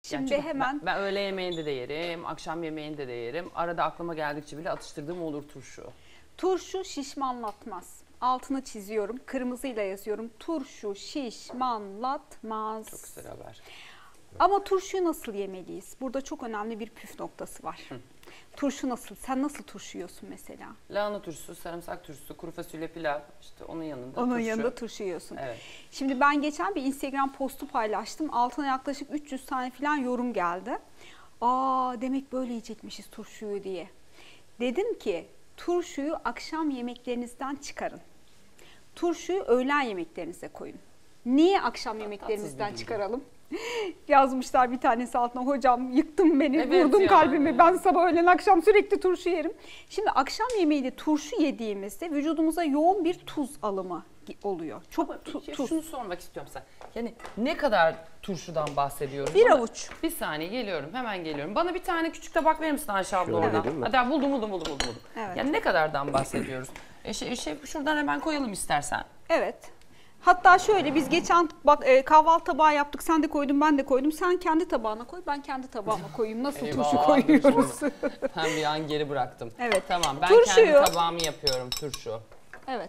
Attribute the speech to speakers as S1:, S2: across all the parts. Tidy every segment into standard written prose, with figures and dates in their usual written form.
S1: Şimdi
S2: Yani
S1: hemen
S2: ben öğle yemeğinde de yerim, akşam yemeğinde de yerim. Arada aklıma geldikçe bile atıştırdığım olur turşu.
S1: turşu şişmanlatmaz. Altını çiziyorum, kırmızıyla yazıyorum. Turşu şişmanlatmaz.
S2: Çok güzel haber.
S1: Ama turşuyu nasıl yemeliyiz? Burada çok önemli bir püf noktası var. Turşu nasıl? Sen nasıl turşu yiyorsun mesela?
S2: Lahana turşusu, sarımsak turşusu, kuru fasulye pilav, işte onun yanında
S1: Onun
S2: turşu.
S1: yanında turşu yiyorsun.
S2: Evet.
S1: Şimdi ben geçen bir Instagram postu paylaştım. Altına yaklaşık 300 tane falan yorum geldi. Aa, demek böyle yiyecekmişiz turşuyu diye. Dedim ki turşuyu akşam yemeklerinizden çıkarın. Turşuyu öğlen yemeklerinize koyun. Niye akşam yemeklerinizden çıkaralım? Yazmışlar bir tanesi altına, hocam yıktın beni,
S2: Evet
S1: vurdun
S2: ya.
S1: kalbimi, ben sabah öğlen akşam sürekli turşu yerim. Şimdi akşam yemeğinde turşu yediğimizde vücudumuza yoğun bir tuz alımı oluyor. Çok tuz.
S2: Şunu sormak istiyorum sana. Yani ne kadar turşudan bahsediyoruz?
S1: Bir avuç.
S2: Bir saniye geliyorum, hemen geliyorum. Bana bir tane küçük tabak verir misin Ayşe abla
S3: Şöyle
S2: oradan?
S3: vereyim mi?
S2: Hadi buldum.
S1: Evet.
S2: Yani ne kadardan bahsediyoruz? Şuradan hemen koyalım istersen.
S1: Evet. Hatta şöyle, biz geçen kahvaltı tabağı yaptık. Sen de koydun, ben de koydum. Sen kendi tabağına koy, ben kendi tabağıma koyayım. Nasıl turşu
S2: Eyvah,
S1: koyuyoruz?
S2: Ben bir an geri bıraktım.
S1: Evet.
S2: Tamam, ben
S1: Turşuyu-
S2: kendi tabağımı yapıyorum turşu.
S1: Evet.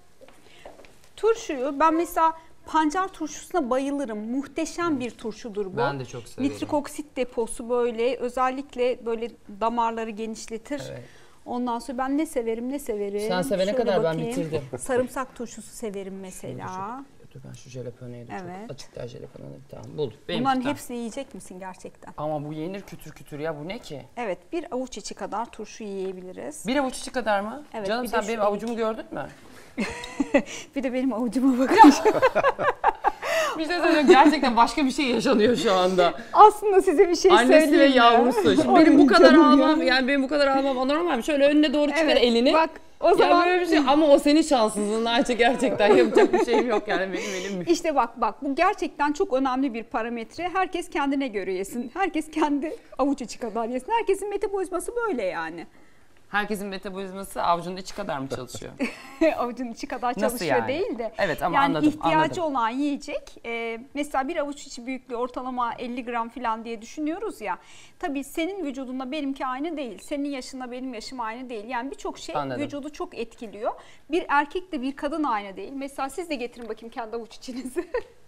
S1: Turşuyu ben mesela pancar turşusuna bayılırım. Muhteşem bir turşudur bu.
S2: Ben de çok severim.
S1: Nitrik oksit deposu böyle, özellikle böyle damarları genişletir.
S2: Evet.
S1: Ondan sonra ben ne severim?
S2: Sen sevene
S1: Şöyle
S2: kadar ben
S1: bakayım.
S2: bitirdim.
S1: Sarımsak turşusu severim mesela.
S2: Dur ben şu jalapeneyi de
S1: Evet.
S2: çok açık daha jalapeneyi tamam buldum. Benim
S1: Bunların
S2: tutam.
S1: hepsini yiyecek misin gerçekten?
S2: Ama bu yenir kütür kütür ya, bu ne ki?
S1: Evet, bir avuç içi kadar turşu yiyebiliriz.
S2: Bir avuç içi kadar mı?
S1: Evet,
S2: Canım
S1: bir de
S2: sen
S1: şu
S2: benim
S1: avuç.
S2: avucumu gördün mü?
S1: Bir de benim avucuma bakın.
S2: Bir şey söyleyeyim, gerçekten başka bir şey yaşanıyor şu anda.
S1: Aslında size bir şey
S2: Annesi ve
S1: söyleyeyim mi?
S2: yavrusu. Şimdi
S1: Ay
S2: benim bu kadar
S1: canım ya.
S2: almam, yani benim bu kadar almam anormal mi? Şöyle önüne doğru çıkar
S1: Evet,
S2: elini.
S1: bak o
S2: Ya
S1: zaman
S2: böyle bir şey, ama o senin şanssızlığın Ayça, gerçekten yapacak bir şeyim yok yani, benim elim.
S1: İşte bak bu gerçekten çok önemli bir parametre. Herkes kendine göre yesin. Herkes kendi avuç içi kadar yesin. Herkesin metabolizması böyle yani.
S2: Herkesin metabolizması avucunun içi kadar mı çalışıyor?
S1: Avucun içi kadar
S2: Nasıl
S1: çalışıyor
S2: yani?
S1: değil de.
S2: Evet ama
S1: yani
S2: anladım,
S1: ihtiyacı
S2: anladım.
S1: olan yiyecek. Mesela bir avuç içi büyüklüğü ortalama 50 gram falan diye düşünüyoruz ya. Tabii senin vücudunda benimki aynı değil. Senin yaşınla benim yaşım aynı değil. Yani birçok şey
S2: Anladım.
S1: vücudu çok etkiliyor. Bir erkekle bir kadın aynı değil. Mesela siz de getirin bakayım kendi avuç içinizi.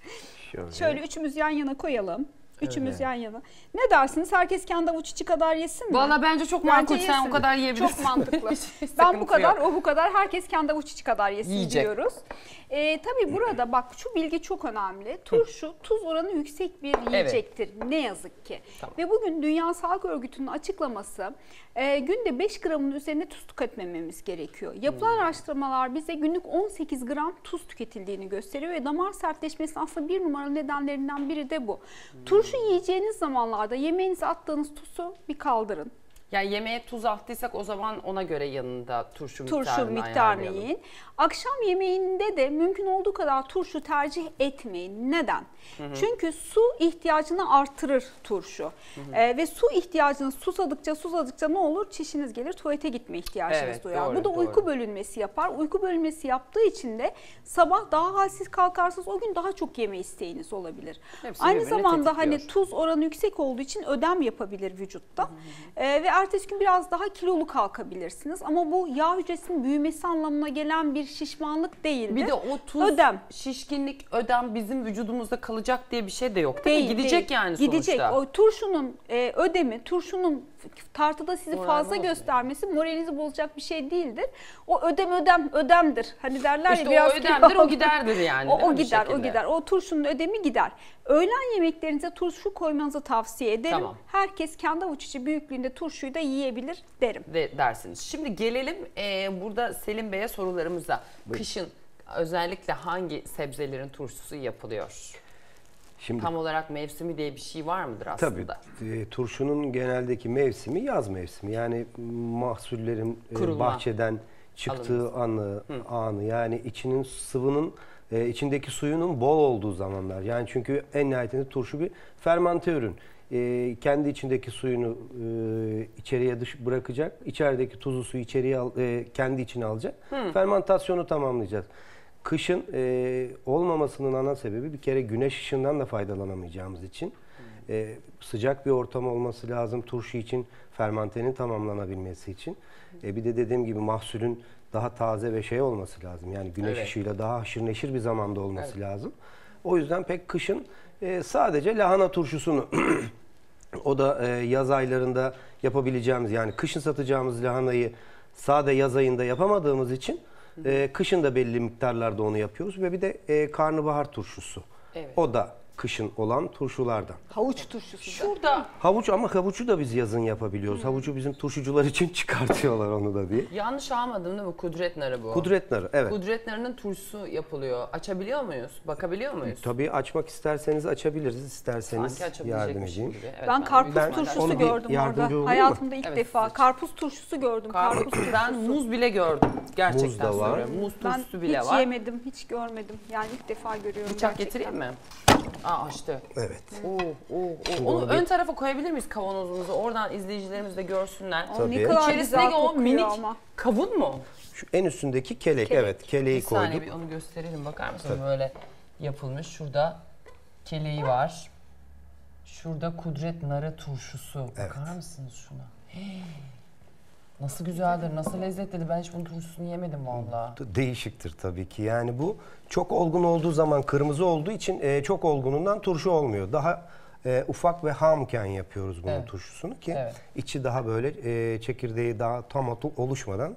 S1: Şöyle üçümüz yan yana koyalım. Üçümüz yan yana. Ne dersiniz? Herkes kendi avuç içi kadar yesin mi?
S2: Valla bence çok
S1: Bence
S2: makul, sen
S1: yesin.
S2: o kadar yiyebilirsin.
S1: Çok mantıklı.
S2: Hiç
S1: Ben bu
S2: sıkıntı
S1: kadar,
S2: yok.
S1: o bu kadar. Herkes kendi avuç içi kadar yesin
S2: Yiyecek.
S1: diyoruz. Tabii burada bak şu bilgi çok önemli. Turşu tuz oranı yüksek bir yiyecektir. Ne yazık ki.
S2: Tamam.
S1: Ve bugün Dünya Sağlık Örgütü'nün açıklaması günde 5 gramın üzerine tuz tüketmememiz gerekiyor. Yapılan araştırmalar bize günlük 18 gram tuz tüketildiğini gösteriyor ve damar sertleşmesinin aslında bir numaralı nedenlerinden biri de bu. Turşu yiyeceğiniz zamanlarda yemeğinize attığınız tuzu bir kaldırın.
S2: Yani yemeğe tuz attıysak o zaman ona göre yanında turşu
S1: Turşu miktarını
S2: ayarlayalım.
S1: yiyin. Akşam yemeğinde de mümkün olduğu kadar turşu tercih etmeyin. Neden? Çünkü su ihtiyacını artırır turşu. Ve su ihtiyacını susadıkça ne olur? Çişiniz gelir, tuvalete gitme ihtiyacınız
S2: Evet,
S1: duyar.
S2: doğru,
S1: Bu da uyku
S2: doğru.
S1: bölünmesi yapar. Uyku bölünmesi yaptığı için de sabah daha halsiz kalkarsınız. O gün daha çok yeme isteğiniz olabilir.
S2: Hepsi
S1: Aynı
S2: birbirini
S1: zamanda hani
S2: tetikliyor.
S1: tuz oranı yüksek olduğu için ödem yapabilir vücutta. Ve ertesi gün biraz daha kilolu kalkabilirsiniz. Ama bu yağ hücresinin büyümesi anlamına gelen bir şişmanlık değildir.
S2: Bir de o tuz,
S1: ödem.
S2: şişkinlik, ödem bizim vücudumuzda kalacak diye bir şey de yok değil mi? Gidecek yani sonuçta.
S1: Gidecek. O turşunun ödemi, turşunun tartıda sizi
S2: Moral
S1: fazla
S2: bozmuyor.
S1: göstermesi moralinizi bozacak bir şey değildir. O ödemdir. Hani derler
S2: İşte
S1: ya biraz
S2: o ödemdir, o giderdir yani. değil
S1: O
S2: mi bir
S1: gider, o
S2: şekilde?
S1: gider. O turşunun ödemi gider. Öğlen yemeklerinize turşu koymanızı tavsiye ederim.
S2: Tamam.
S1: Herkes kendi avuç içi büyüklüğünde turşuyu da yiyebilir derim.
S2: Dersiniz. Şimdi gelelim burada Selim Bey'e sorularımıza. Kışın özellikle hangi sebzelerin turşusu yapılıyor?
S3: Şimdi
S2: Tam olarak mevsimi diye bir şey var mıdır
S3: tabii
S2: aslında?
S3: turşunun geneldeki mevsimi yaz mevsimi. Yani mahsullerin
S2: Kurulma.
S3: bahçeden çıktığı anı yani içinin sıvının içindeki suyunun bol olduğu zamanlar. Yani çünkü en nihayetinde turşu bir fermente ürün. Kendi içindeki suyunu içeriye bırakacak. İçerideki tuzlu suyu kendi içine alacak. Fermentasyonu tamamlayacağız. Kışın olmamasının ana sebebi bir kere güneş ışığından da faydalanamayacağımız için. Sıcak bir ortam olması lazım turşu için, fermantenin tamamlanabilmesi için. Bir de dediğim gibi mahsulün daha taze ve şey olması lazım. Yani güneş ışığıyla daha haşır neşir bir zamanda olması lazım. O yüzden pek kışın sadece lahana turşusunu o da yaz aylarında yapabileceğimiz, yani kışın satacağımız lahanayı sade yaz ayında yapamadığımız için kışın da belli miktarlarda onu yapıyoruz ve bir de karnabahar turşusu.
S2: Evet.
S3: O da kışın olan turşulardan.
S1: Havuç turşusu da.
S2: Şurada
S3: Havuç, ama havucu da biz yazın yapabiliyoruz. Havucu bizim turşucular için çıkartıyorlar onu da diye.
S2: yanlış almadım değil mi? Kudret narı bu.
S3: Kudret narı, evet.
S2: Kudret narının turşusu yapılıyor. Açabiliyor muyuz? Bakabiliyor muyuz?
S3: Tabii açmak isterseniz açabiliriz, isterseniz
S2: Sanki
S3: yardım
S2: açabilecekmişim
S3: edeyim.
S2: gibi. Evet,
S1: Ben karpuz
S2: büyük ihtimalle
S1: turşusu
S3: onu bir
S1: gördüm
S3: yardımcı
S1: orada.
S3: olayım mı?
S1: Hayatımda ilk
S2: Evet,
S1: defa
S2: siz-
S1: karpuz turşusu gördüm. Karpuz turşusu.
S2: Ben muz bile gördüm. Gerçekten
S3: Muz da var.
S2: söylüyorum. Muz
S1: Ben
S2: turşusu bile
S1: hiç
S2: var.
S1: yemedim, hiç görmedim. Yani ilk defa görüyorum
S2: Bıçak
S1: gerçekten.
S2: getireyim mi? Aa açtı.
S3: Evet.
S2: Oo. Onu ön tarafa koyabilir miyiz kavanozumuzu? Oradan izleyicilerimiz de görsünler.
S1: O
S3: Tabii.
S1: ne kadar
S2: İçerisindeki
S1: güzel
S2: o
S1: kokuyor
S2: minik
S1: ama.
S2: kavun mu?
S3: Şu en üstündeki kelek,
S1: Kelek.
S3: evet. Keleği
S2: Bir saniye
S3: koyduk.
S2: bir onu gösterelim. Bakar mısın? Böyle yapılmış. Şurada keleği var. Şurada kudret narı turşusu. Bakar mısınız şuna? Hey. Nasıl güzeldir, nasıl lezzetlidir. Ben hiç bunun turşusunu yemedim vallahi.
S3: Değişiktir tabii ki. Yani bu çok olgun olduğu zaman, kırmızı olduğu için çok olgunundan turşu olmuyor. Daha ufak ve hamken yapıyoruz bunun turşusunu ki içi daha böyle çekirdeği daha tam oluşmadan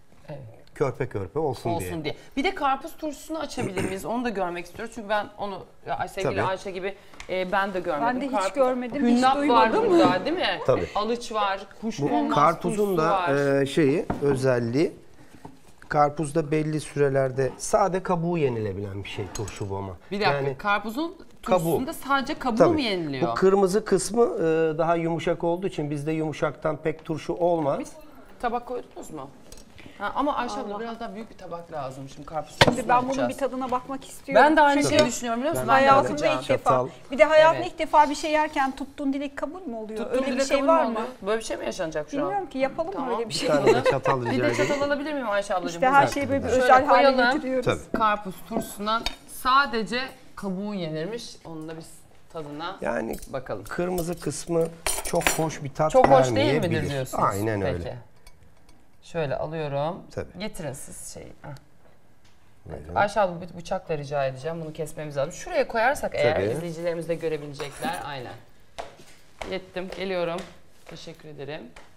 S3: körpe körpe olsun diye.
S2: Bir de karpuz turşusunu açabilir miyiz? Onu da görmek istiyoruz. Çünkü ben onu sevgili
S3: Tabii.
S2: Ayşe gibi ben de görmedim.
S1: Ben de hiç görmedim, hiç
S2: Hünnap var
S1: duymadım.
S2: burada değil mi?
S3: Tabii.
S2: Alıç var,
S3: Bu
S2: kuşkonmaz
S3: karpuzun
S2: turşusu
S3: da
S2: var.
S3: özelliği, karpuzda belli sürelerde sade kabuğu yenilebilen bir şey turşu bu ama.
S2: Bir dakika,
S3: Yani
S2: karpuzun turşusunda sadece kabuğu
S3: tabii,
S2: mu yeniliyor?
S3: bu kırmızı kısmı daha yumuşak olduğu için bizde yumuşaktan pek turşu olmaz.
S2: Tabak koydunuz mu? Ha, ama Ayşe abla biraz daha büyük bir tabak lazım. Şimdi karpuz turşusunu
S1: Şimdi ben bunun
S2: yapacağız.
S1: bir tadına bakmak istiyorum.
S2: Ben de aynı
S1: Çünkü
S2: şeyi düşünüyorum biliyor musun? Ben de
S1: hayatımda
S2: yapacağım.
S1: ilk defa.
S3: Çatal.
S1: Bir de hayatımda
S2: Evet.
S1: ilk defa bir şey yerken tuttuğun dilek kabul mü oluyor?
S2: Tuttuğum
S1: Öyle bir
S2: dilek
S1: şey
S2: kabul
S1: var
S2: mü
S1: mı?
S2: oluyor? Böyle bir şey mi yaşanacak şu an?
S1: Bilmiyorum ki, yapalım mı
S2: Tamam.
S1: öyle bir
S3: Bir
S1: şey?
S3: tane de çatal rica
S2: Bir de
S3: edeyim.
S2: çatal alabilir miyim Ayşe ablacığım?
S1: İşte her şeyi böyle bir
S2: Şöyle
S1: özel hale
S2: koyalım.
S1: getiriyoruz.
S3: Tabii.
S2: Karpuz turşusundan sadece kabuğu yenirmiş. Onun da biz tadına
S3: Yani
S2: bakalım.
S3: kırmızı kısmı çok hoş bir tat
S2: Çok hoş değil
S3: vermeyebilir.
S2: midir diyorsunuz?
S3: Aynen
S2: Peki.
S3: öyle.
S2: Şöyle alıyorum.
S3: Tabii.
S2: Getirin siz şeyi. Hah.
S3: Buyurun.
S2: Ayşe abla bir bıçakla rica edeceğim. Bunu kesmemiz lazım. Şuraya koyarsak eğer
S3: Tabii.
S2: izleyicilerimiz de görebilecekler. Aynen. Yettim. Geliyorum. Teşekkür ederim.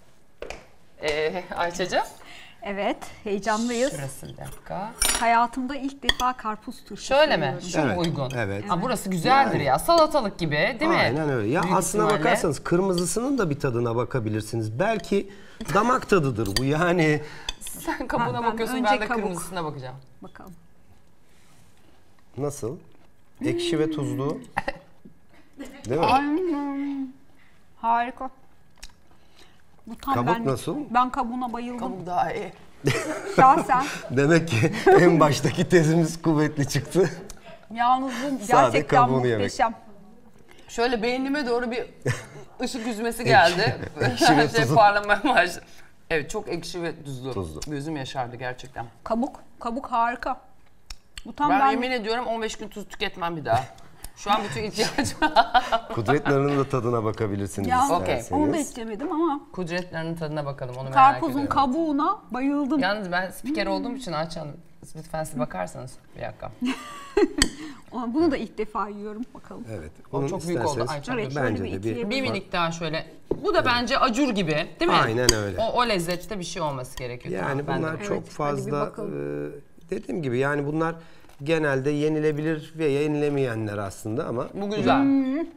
S2: Ayça'cığım.
S1: Evet, heyecanlıyız.
S2: Şurası bir dakika.
S1: Hayatımda ilk defa karpuz turşusu
S2: Şöyle mi?
S1: yiyorum.
S2: Şu mu
S3: Evet,
S2: uygun?
S3: evet.
S2: Ha, burası güzeldir ya. Salatalık gibi değil mi?
S3: Aynen öyle. Ya
S2: Büyük
S3: aslına
S2: ihtimalle.
S3: bakarsanız kırmızısının da bir tadına bakabilirsiniz. Belki damak tadıdır bu. Yani
S2: Sen kabuğuna
S1: Ben
S2: bakıyorsun,
S1: önce
S2: ben de
S1: kabuk.
S2: kırmızısına bakacağım.
S1: Bakalım.
S3: nasıl? Ekşi ve tuzlu. Değil mi?
S1: Harika. Bu tam
S3: Kabuk
S1: benlik.
S3: nasıl?
S1: Ben kabuğuna bayıldım.
S2: Kabuk daha iyi.
S1: Şahsen.
S3: Demek ki en baştaki tezimiz kuvvetli çıktı.
S1: Yalnız bu
S3: Sade
S1: gerçekten
S3: kabuğunu yemek.
S1: muhteşem.
S2: Şöyle beynime doğru bir ışık yüzmesi geldi.
S3: Ekşi ve
S2: Her şey
S3: tuzlu.
S2: parlamaya başladı. Evet, çok ekşi ve tuzlu.
S3: Tuzlu.
S2: Gözüm yaşardı gerçekten.
S1: Kabuk harika. Bu tam
S2: Ben
S1: ben
S2: yemin ediyorum 15 gün tuz tüketmem bir daha. Şu an bütün ihtiyacım
S3: Kudret narının da tadına bakabilirsiniz
S1: Ya,
S3: isterseniz.
S1: onu da hiç yemedim ama
S2: Kudretlerinin tadına bakalım, onu merak
S1: karpuzun
S2: ediyorum.
S1: kabuğuna bayıldım.
S2: Yalnız ben spiker olduğum için Ayça Hanım, lütfen siz bakarsanız bir dakika.
S1: Ama bunu da ilk defa yiyorum. Bakalım.
S3: Evet.
S2: O
S3: Onu
S2: çok büyük oldu
S3: isterseniz-
S2: Ayça.
S1: Evet, şöyle
S3: Bence
S1: bir
S3: de
S1: ikiye
S2: Bir minik daha şöyle. Bu da bence acur gibi değil mi?
S3: Aynen öyle.
S2: O lezzette bir şey olması gerekiyor.
S3: Yani
S2: Tamam, ben de-
S3: bunlar çok
S1: Evet, hadi bir
S3: fazla
S1: bakalım.
S3: dediğim gibi yani bunlar genelde yenilebilir ve yenilemeyenler aslında ama
S2: Bu güzel.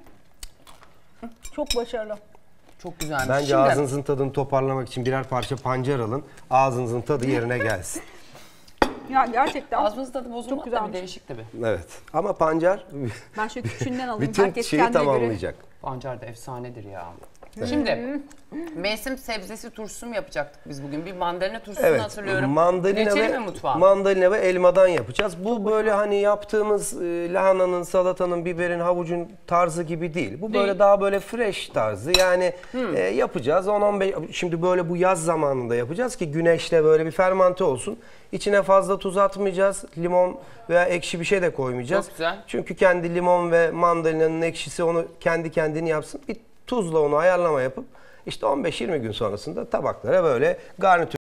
S1: Çok başarılı.
S2: Çok güzelmiş.
S3: bence
S2: Şimdi,
S3: ağzınızın tadını toparlamak için birer parça pancar alın. Ağzınızın tadı yerine gelsin.
S1: Ya gerçekten.
S2: ağzımızın tadı bozulmadı
S1: Çok
S2: tabii,
S1: güzelmiş.
S2: değişik tabii.
S3: Evet. Ama pancar
S1: Ben şöyle küçüğünden alayım.
S3: bütün
S1: Herkes
S3: şeyi
S1: kendine göre.
S3: tamamlayacak.
S2: Pancar da efsanedir ya. Şimdi mevsim sebzesi turşusu mu yapacaktık biz bugün? Bir mandalina turşusunu hatırlıyorum.
S3: Mandalina ve elmadan yapacağız. Bu böyle hani yaptığımız lahananın, salatanın, biberin, havucun tarzı gibi değil. Bu böyle daha böyle fresh tarzı. Yani yapacağız 10-15. Şimdi böyle bu yaz zamanında yapacağız ki güneşte böyle bir fermante olsun. İçine fazla tuz atmayacağız. Limon veya ekşi bir şey de koymayacağız.
S2: Çok güzel.
S3: Çünkü kendi limon ve mandalinanın ekşisi onu kendi kendini yapsın. Bir tuzla onu ayarlama yapıp işte 15-20 gün sonrasında tabaklara böyle garnitür